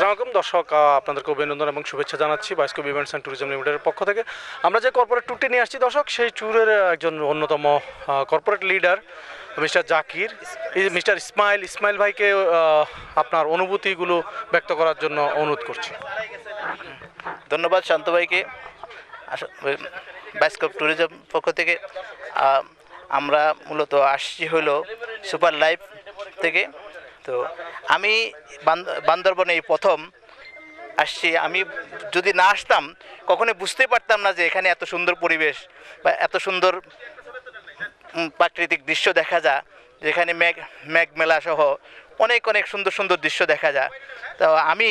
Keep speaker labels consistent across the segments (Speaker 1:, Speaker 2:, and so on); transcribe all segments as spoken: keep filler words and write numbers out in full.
Speaker 1: আসসালামু আলাইকুম দর্শক, আপনাদেরকে অভিনন্দন এবং শুভেচ্ছা জানাচ্ছি বায়োস্কোপ ইভেন্টস অ্যান্ড ট্যুরিজম লিমিটেডের পক্ষ থেকে। আমরা যে কর্পোরেট ট্যুরটি নিয়ে আসছি দর্শক, সেই ট্যুরের একজন অন্যতম corporate leader mister Zakir, mister Ismail Ismail ভাইকে আপনার অনুভূতিগুলো ব্যক্ত করার জন্য অনুরোধ করছি।
Speaker 2: ধন্যবাদ শান্ত ভাইকে। বায়োস্কোপ ট্যুরিজম পক্ষ থেকে আমরা মূলত আসছি হলো সুপার লাইফ থেকে। তো আমি বান্দরবনে এই প্রথম আসছি। আমি যদি না আসতাম কখনোই বুঝতে পারতাম না যে এখানে এত সুন্দর পরিবেশ বা এত সুন্দর প্রাকৃতিক দৃশ্য দেখা যায়, যেখানে মেঘ মেঘ মেলা সহ অনেক অনেক সুন্দর সুন্দর দৃশ্য দেখা যায়। তো আমি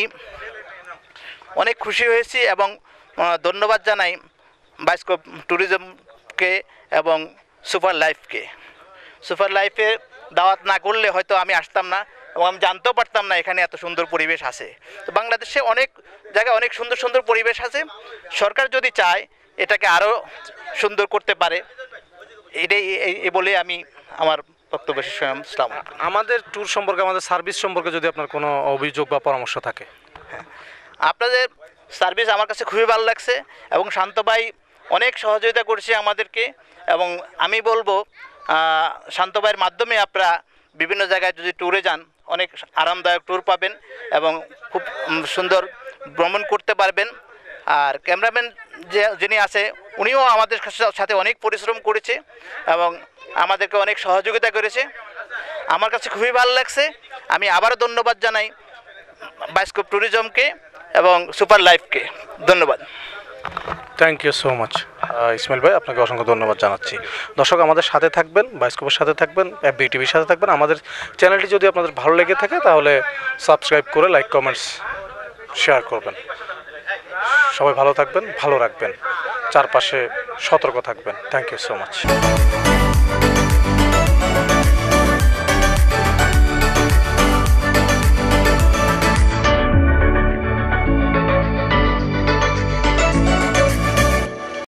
Speaker 2: অনেক খুশি হয়েছি এবং ধন্যবাদ জানাই বায়োস্কোপ ট্যুরিজমকে এবং সুপার লাইফকে। সুপার লাইফে দাওয়াত না করলে হয়তো আমি আসতাম না এবং আমি জানতেও পারতাম না এখানে এত সুন্দর পরিবেশ আছে। তো বাংলাদেশে অনেক জায়গায় অনেক সুন্দর সুন্দর পরিবেশ আছে। সরকার যদি চায় এটাকে আরও সুন্দর করতে পারে, এটাই এই বলে আমি আমার বক্তব্য শেষ করলাম। আসসালামু আলাইকুম।
Speaker 1: আমাদের ট্যুর সম্পর্কে, আমাদের সার্ভিস সম্পর্কে যদি আপনার কোনো অভিযোগ বা পরামর্শ থাকে।
Speaker 2: হ্যাঁ, আপনাদের সার্ভিস আমার কাছে খুবই ভালো লাগছে এবং শান্ত ভাই অনেক সহযোগিতা করছে আমাদেরকে। এবং আমি বলবো শান্ত ভাইয়ের মাধ্যমে আপনারা বিভিন্ন জায়গায় যদি ট্যুরে যান অনেক আরামদায়ক ট্যুর পাবেন এবং খুব সুন্দর ভ্রমণ করতে পারবেন। আর ক্যামেরাম্যান যে যিনি আছে উনিও আমাদের সাথে অনেক পরিশ্রম করেছে এবং আমাদেরকে অনেক সহযোগিতা করেছে। আমার কাছে খুবই ভালো লাগছে। আমি আবারও ধন্যবাদ জানাই বায়োস্কোপ ট্যুরিজমকে এবং সুপার লাইফকে। ধন্যবাদ।
Speaker 1: Thank you so much Ismail ভাই, আপনাকে অসংখ্য ধন্যবাদ জানাচ্ছি। দর্শক আমাদের সাথে থাকবেন, বায়োস্কোপের সাথে থাকবেন, এফবি টিভির সাথে থাকবেন। আমাদের চ্যানেলটি যদি আপনাদের ভালো লেগে থাকে তাহলে সাবস্ক্রাইব করে লাইক কমেন্টস শেয়ার করবেন। সবাই ভালো থাকবেন, ভালো রাখবেন, চারপাশে সতর্ক থাকবেন। Thank you so much.